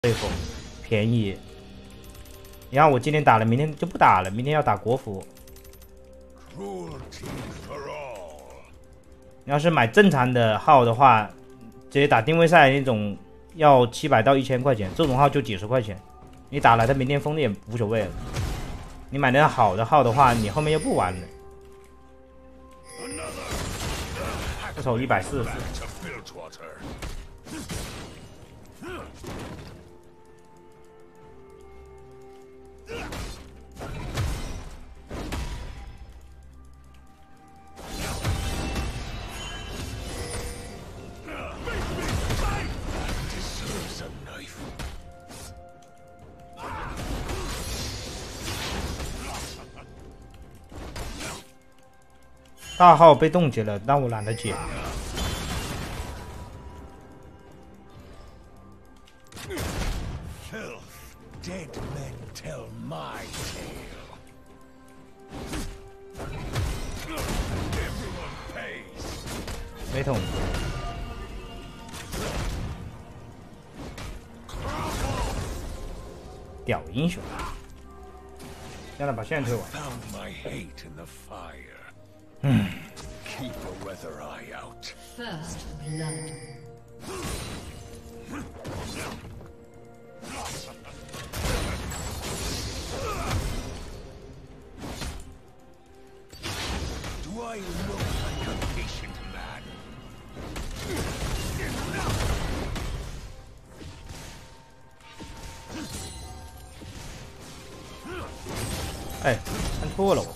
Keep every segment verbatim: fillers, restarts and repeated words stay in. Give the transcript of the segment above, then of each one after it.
对付便宜。你看我今天打了，明天就不打了，明天要打国服。你要是买正常的号的话，直接打定位赛那种要七百到一千块钱，这种号就几十块钱，你打了它明天封的也无所谓了。你买那好的号的话，你后面又不玩了。这手一百四十。大号被冻结了，但我懒得解。没桶。屌英雄！现在把线推完。嗯。 Keep a weather eye out. First blood. Do I look like a patient man? 哎，看错了我。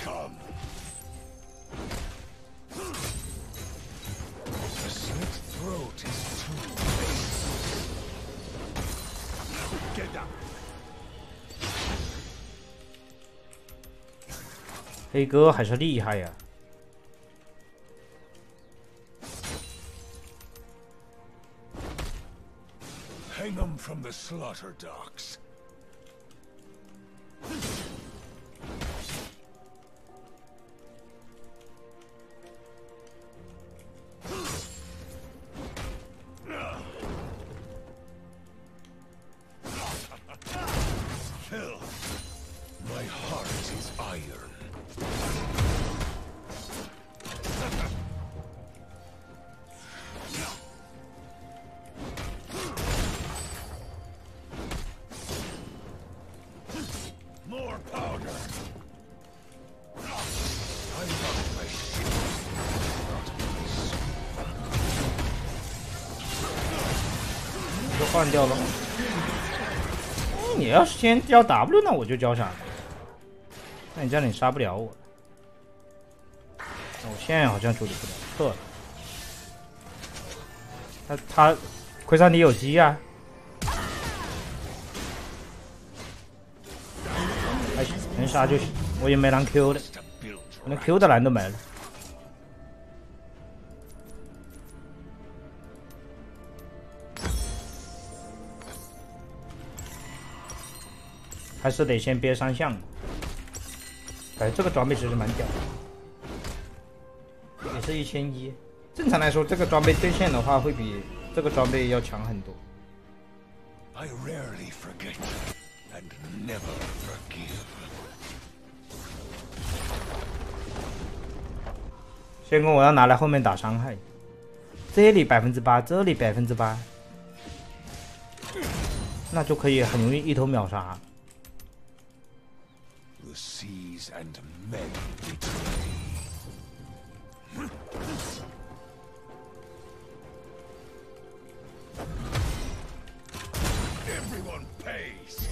黑哥还是厉害呀！ Hang them from the slaughter docks. Phil, my heart is iron. 就换掉了。嗯，你要是先交 W， 那我就交闪。那你这样你杀不了我。我现在好像处理不了，错了。他他奎桑迪有鸡啊。还行，能杀就行。我也没让 Q 的，我连 Q 的蓝都没了。 还是得先憋三项。哎，这个装备其实蛮屌的，也是一千一。正常来说，这个装备对线的话，会比这个装备要强很多。 I rarely forget and never forgive. 先攻我要拿来后面打伤害，这里百分之八，这里百分之八，那就可以很容易一头秒杀。 The seas and men betray. Everyone pays.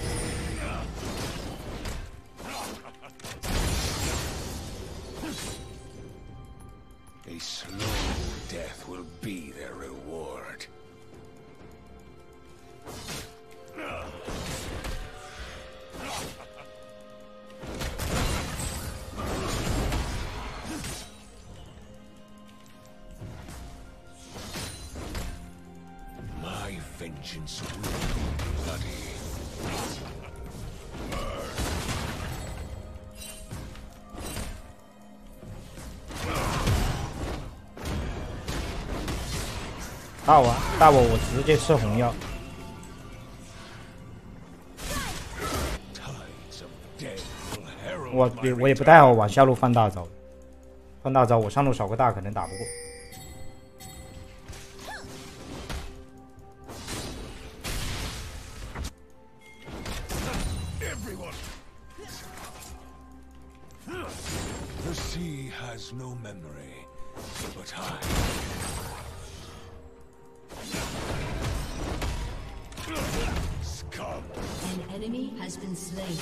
A slow death will be their reward. My vengeance will be bloody. 大我大我，我直接吃红药。 我也我也不太好往下路放大招，放大招我上路少个大可能打不过。 The sea has no memory, but I. Scum. An enemy has been slain.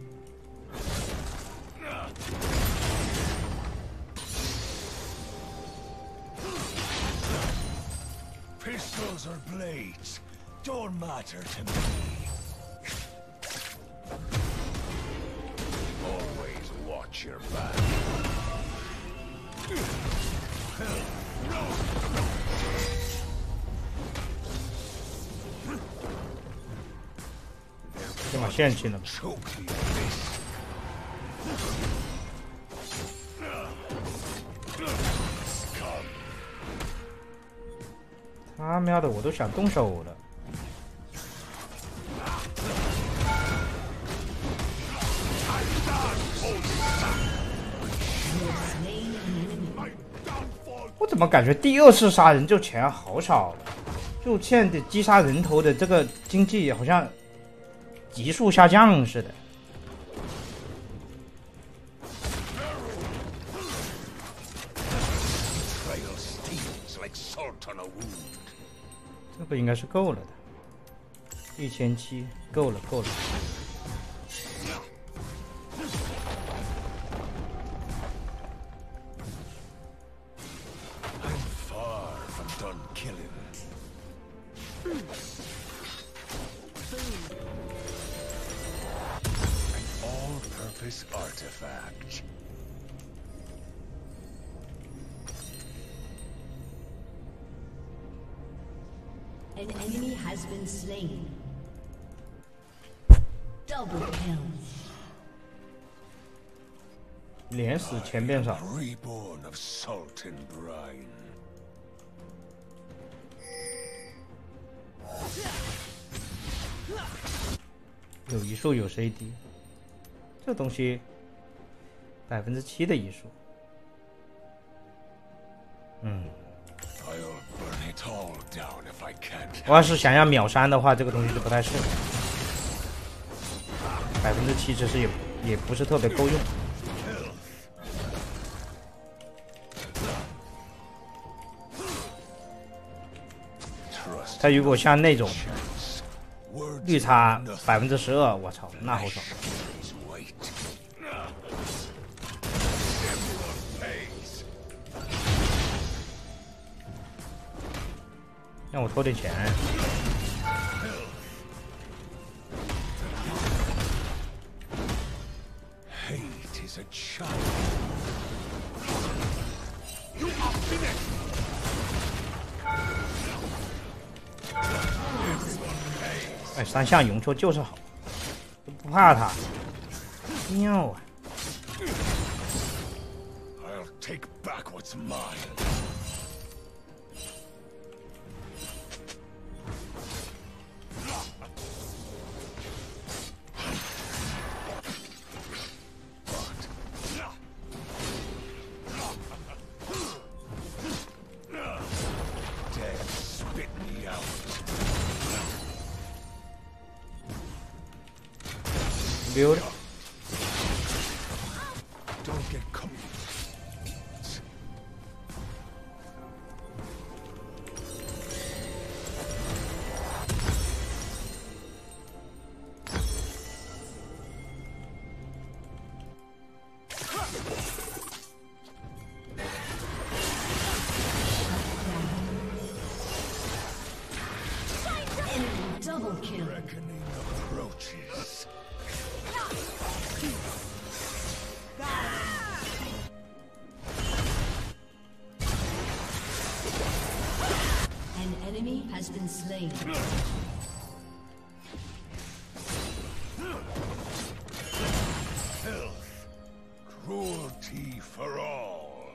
Pistols or blades don't matter to me. Always watch your back. 先把线清了。 Choke the abyss. 他喵的，我都想动手了。我怎么感觉第二次杀人就钱好少了？就现在的击杀人头的这个经济好像急速下降似的。 这个应该是够了的，一千七够了，够了。 I'm far from done killing. An all-purpose artifact. An enemy has been slain. Double kill. 连死钱变少。 Reborn of salt and brine. 有移速有 C D， 这东西百分之七的移速。嗯。 I'll burn it all down if I can't. 我要是想要秒杀的话，这个东西就不太适合。百分之七其实也也不是特别够用。他如果像那种绿差百分之十二，我操，那好爽。 让我偷点钱。 Hate is a child. 哎，三项容错就是好，不怕他。妙啊！ I'll take back what's mine. Build. Don't get caught. Double kill. Reckoning approaches. An enemy has been slain. Filth. Cruelty for all.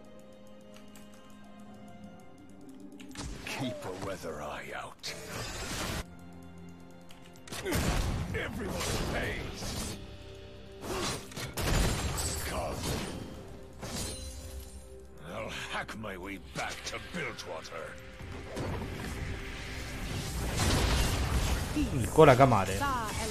Keep a weather eye out. Everyone pays. I'll hack my way back to Bilgewater. 你过来干嘛的？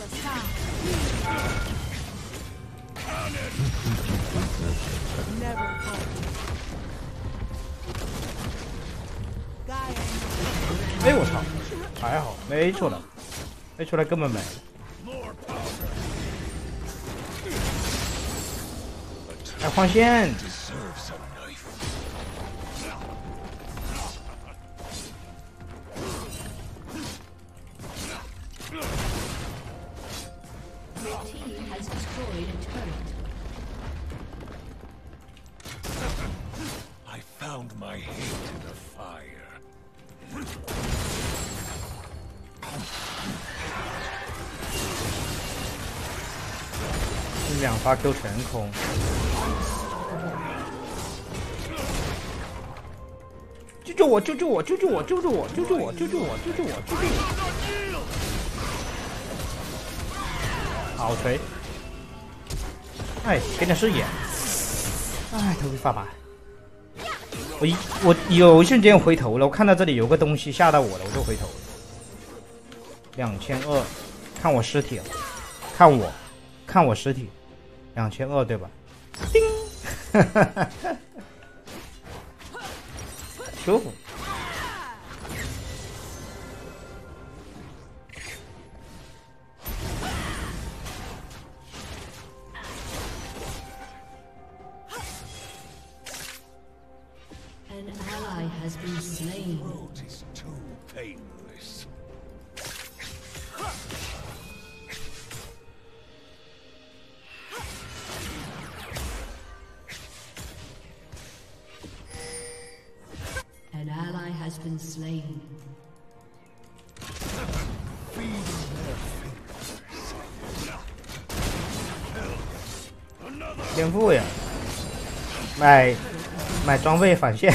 哎我操，还好没出来，没出来根本没。哎换线。 Found my hate in the fire. 两发 Q 全空，救救我！救救我！救救我！救救我！救救我！救救我！救救我！救救我！好锤！哎，给点视野！哎，头皮发麻。 我一我有一瞬间回头了，我看到这里有个东西吓到我了，我就回头了。两千二，看我尸体了，看我，看我尸体，两千二对吧？叮，哈哈哈哈，舒服。 An ally has been slain. The road is too painless. An ally has been slain. 天赋呀，买买装备返现，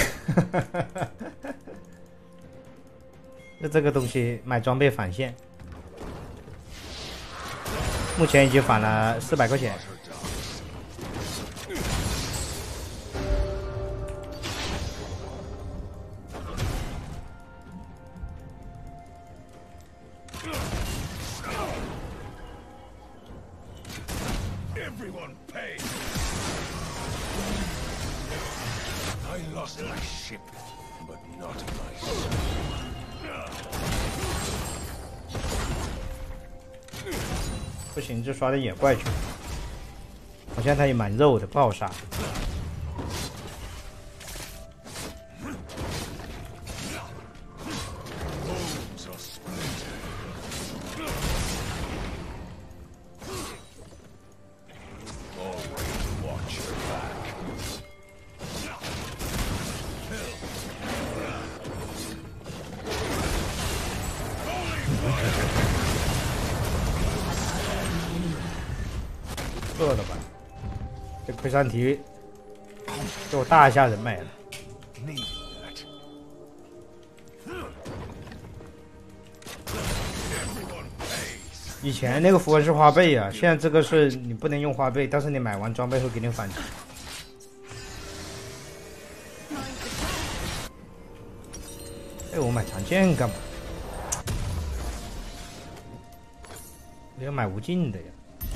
就这个东西买装备返现，目前已经返了四百块钱。 Everyone pay. I lost my ship, but not my soul. 不行，就刷点野怪去。好像他也蛮肉的，不好杀。 饿了吧？这魁山提给我大一下人没了。以前那个符文是花呗啊，现在这个是你不能用花呗，但是你买完装备会给你返钱。哎，我买长剑干嘛？我要买无尽的呀。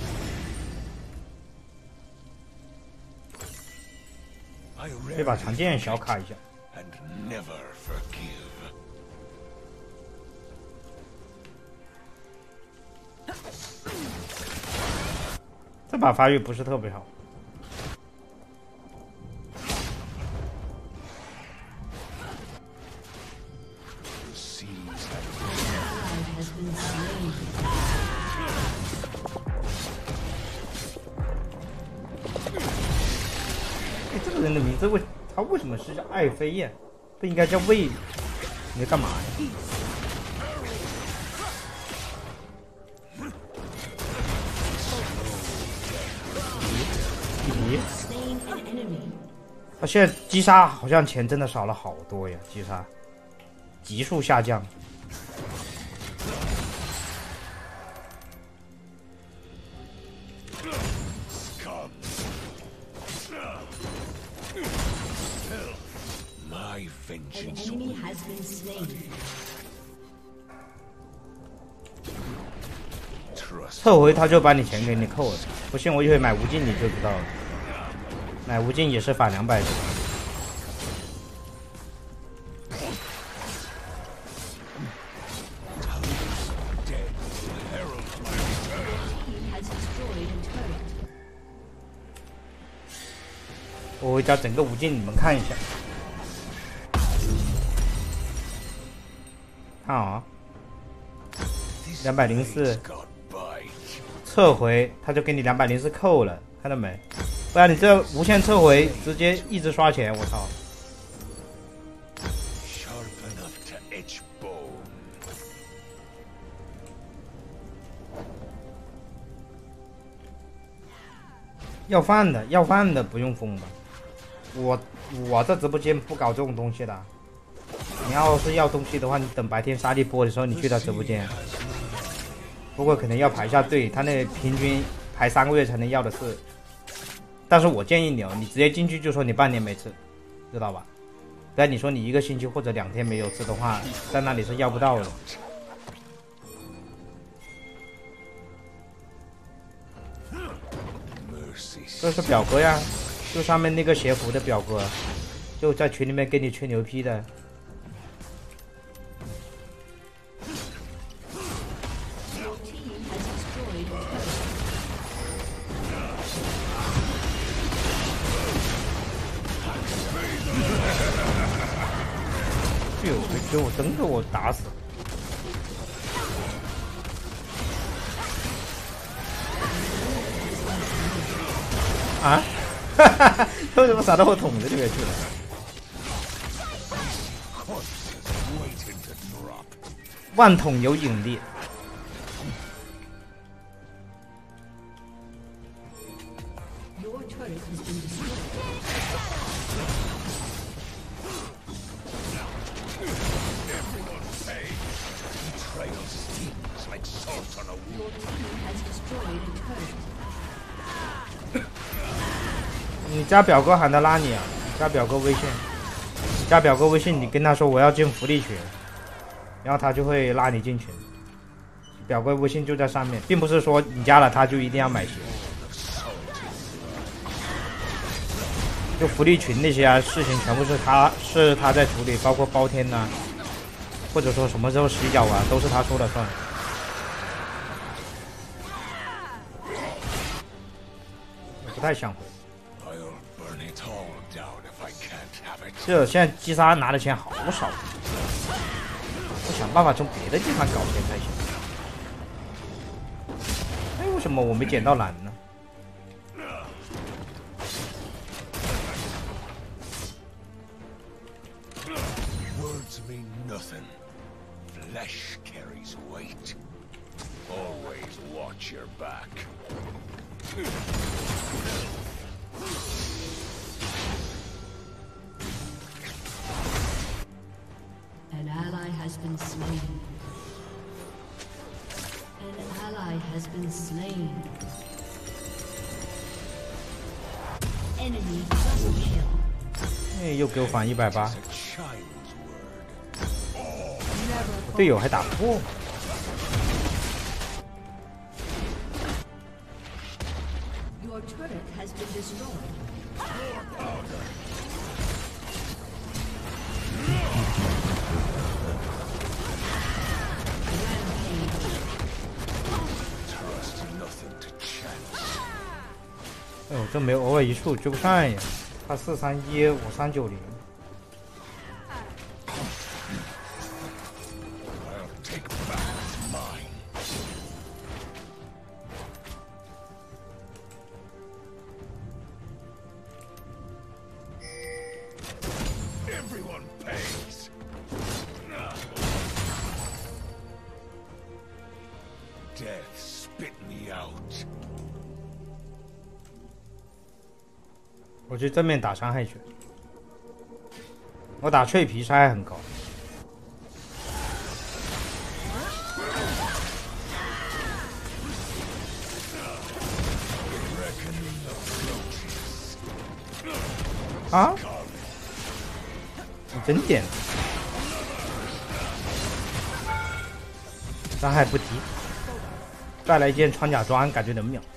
可以把长剑小卡一下。这把发育不是特别好。哎，这个人的名字为他为什么是叫爱妃呀？不应该叫魏？你在干嘛呀？咦？他现在击杀好像钱真的少了好多呀，击杀急速下降。 My An vengeance enemy will has been slain. trust. 撤回他就把你钱给你扣了，不信我一会买无尽你就知道了。买无尽也是返两百的。 Has destroyed a turret. 我会将整个无尽你们看一下。看啊，两百零四， Got bite. 撤回他就给你两百零四扣了，看到没？不然你这无限撤回，直接一直刷钱，我操！ Sharp enough to etch bone. 要饭的，要饭的不用封吧？我我这直播间不搞这种东西的。你要是要东西的话，你等白天杀利波的时候，你去他直播间。不过可能要排一下队，他那平均排三个月才能要的是。但是我建议你哦，你直接进去就说你半年没吃，知道吧？不然你说你一个星期或者两天没有吃的话，在那里是要不到的。 这是表哥呀，就上面那个邪符的表哥，就在群里面跟你吹牛批的。哎呦，给我真给我打死！ 啊！哈哈哈！为什么撒到我桶子里面去了？万桶有引力。你加表哥喊他拉你啊！加表哥微信，加表哥微信，你跟他说我要进福利群，然后他就会拉你进群。表哥微信就在上面，并不是说你加了他就一定要买鞋。就福利群那些啊事情，全部是他是他在处理，包括包天呐、啊，或者说什么时候洗脚啊，都是他说了算。我不太想回。 这现在击杀拿的钱好少，我想办法从别的地方搞钱才行。哎，为什么我没捡到蓝呢？ An ally has been slain. An ally has been slain. Enemy double kill. 哎，又给我返一百八，队友还打不过。 Your turret has been destroyed. Trust nothing to chance. 哎呦，这没有偶尔一处追不上呀！他四三一，我三九零。 我去正面打伤害去，我打脆皮伤害很高。啊！你真点，伤害不低，再来一件穿甲装，感觉能秒。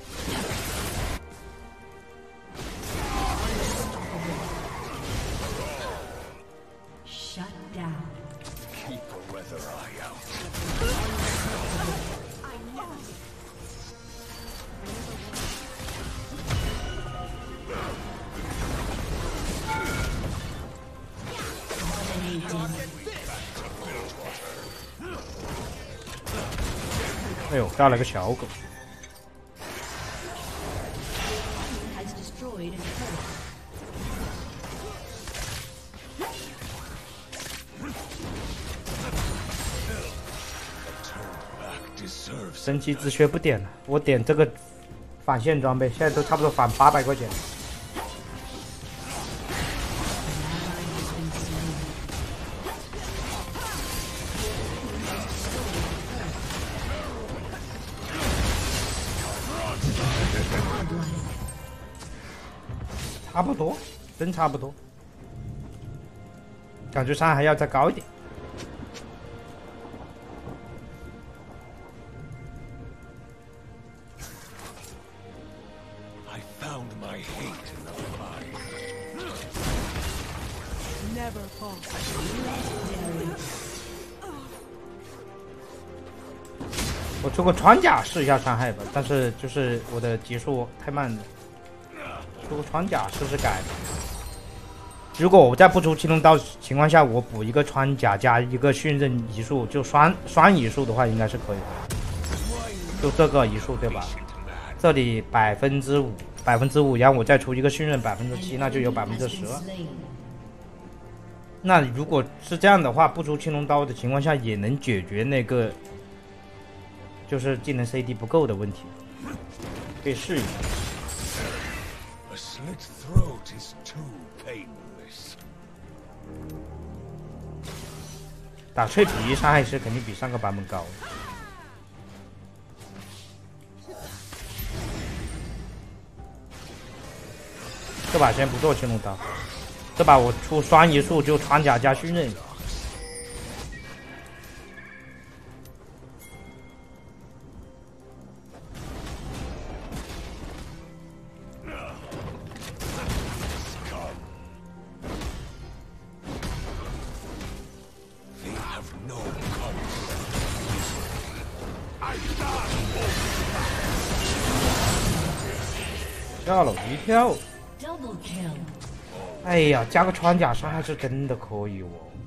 哎呦，抓了个小狗。神奇之靴不点了，我点这个返现装备，现在都差不多返八百块钱。 差不多，真差不多，感觉伤害要再高一点。 I found my hate in the fire. Never fall. 我出个穿甲试一下伤害吧，但是就是我的级数太慢了。 出个穿甲试试改。如果我在不出青龙刀情况下，我补一个穿甲加一个训刃移速，就双双移速的话，应该是可以的。就这个移速对吧？这里百分之五，百分之五，然后我再出一个训刃百分之七，那就有百分之十了。那如果是这样的话，不出青龙刀的情况下，也能解决那个就是技能 C D 不够的问题，可以试一下。 A slit throat is too painless. 打脆皮伤害是肯定比上个版本高。这把先不做青龙刀，这把我出双移速就穿甲加训刃。吓了我一跳！哎呀，加个穿甲伤害是真的可以哦，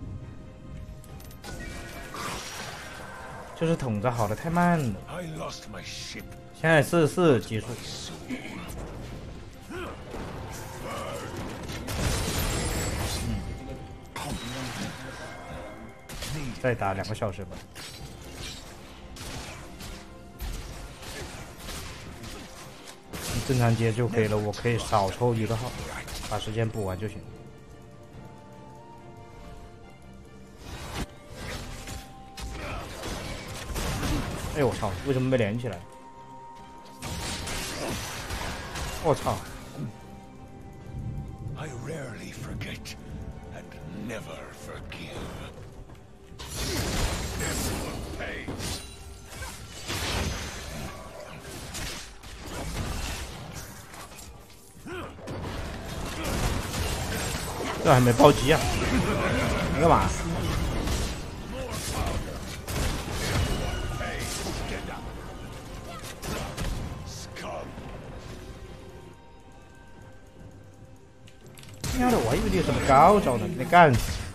就是捅着好的太慢了。现在四十四结束。嗯，再打两个小时吧。 正常接就可以了，我可以少抽一个号，把时间补完就行。哎呦我操！为什么没连起来？我操！ I rarely forget and never forgive. Everyone pays. 这还没暴击啊！你干嘛？妈的，我还以为你有什么高招呢，你干！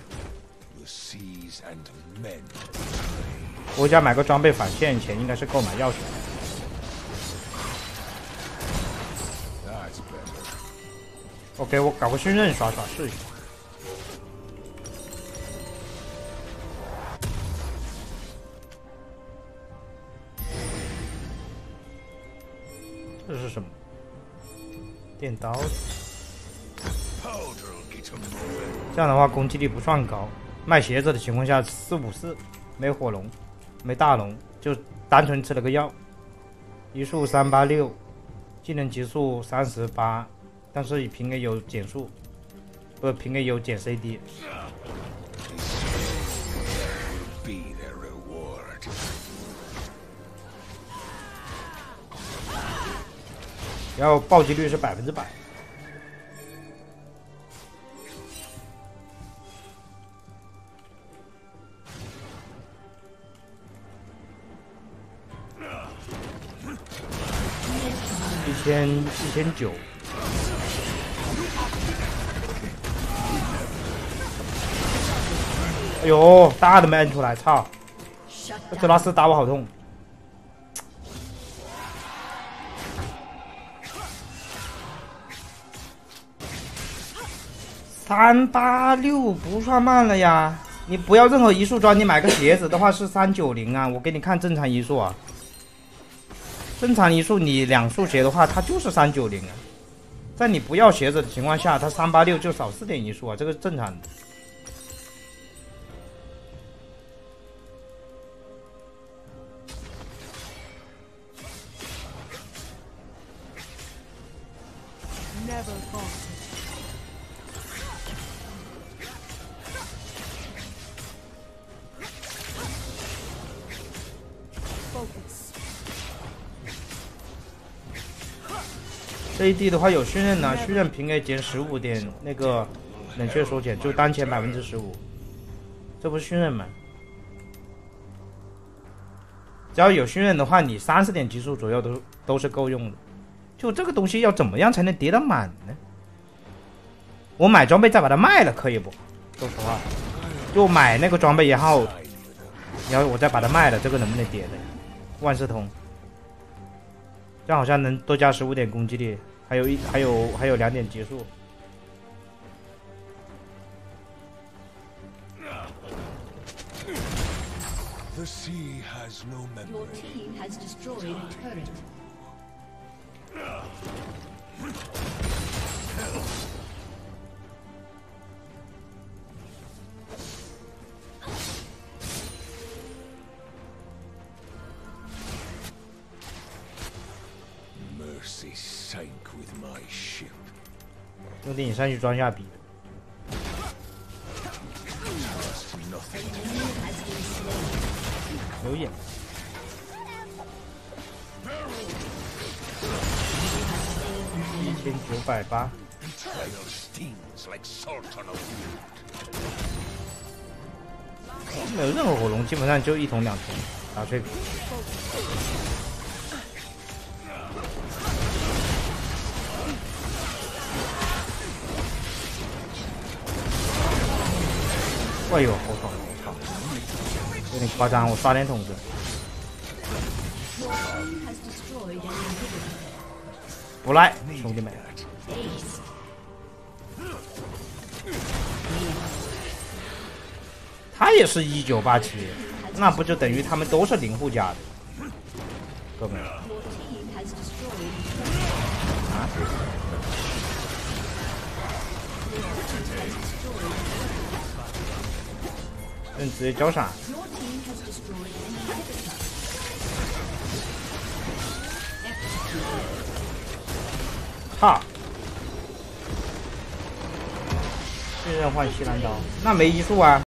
我家买个装备返现钱应该是购买钥匙。OK， 我搞个训刃耍耍试一下。这是什么？电刀。这样的话攻击力不算高，卖鞋子的情况下四五四，没火龙，没大龙，就单纯吃了个药。移速三八六，技能级数三十八。 但是平 A 有减速，不平 A 有减 C D， 然后暴击率是百分之百。一千一千九。哎呦，大的没摁出来，操！ Shut 这拉斯打我好痛。三八六不算慢了呀，你不要任何移速装，你买个鞋子的话是三九零啊，我给你看正常移速啊。正常移速你两速鞋的话，它就是三九零啊。在你不要鞋子的情况下，它三八六就少四点移速啊，这个是正常的。 Never fall. Focus. 这一地的话有训练呢，训练平 A 减十五点，那个冷却缩减就当前百分之十五，这不是训练吗？只要有训练的话，你三十点极速左右都都是够用的。 就这个东西要怎么样才能叠得满呢？我买装备再把它卖了可以不？说实话，就买那个装备，然后然后我再把它卖了，这个能不能叠的？万事通，这样好像能多加十五点攻击力，还有一还有还有两点结束。 The sea has no Your memory. team has destroyed a turret. Mercy sank with my ship. 兄弟，你上去装下笔。 Trust nothing. 有眼。一千九百八。 Betrayal stings like salt on a wound. 没有任何火龙，基本上就一桶两桶打脆皮。哎呦，好爽！我操，有点夸张，我刷点筒子。 Your team has destroyed an inhibitor. 不赖，兄弟们。 Ace. 他也是一九八七，那不就等于他们都是零护甲的，哥们儿 Your team has destroyed a turret. 啊？ 这直接交闪。 Your team has destroyed an inhibitor. 哈！现在换西兰刀，那没移速啊。